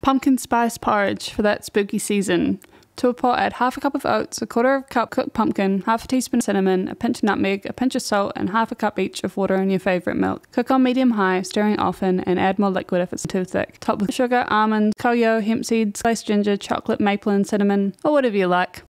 pumpkin spice porridge for that spooky season. To a pot, add half a cup of oats, a quarter of a cup cooked pumpkin, half a teaspoon of cinnamon, a pinch of nutmeg, a pinch of salt, and half a cup each of water in your favourite milk. Cook on medium-high, stirring often, and add more liquid if it's too thick. Top with sugar, almonds, koyo, hemp seeds, sliced ginger, chocolate, maple, and cinnamon, or whatever you like.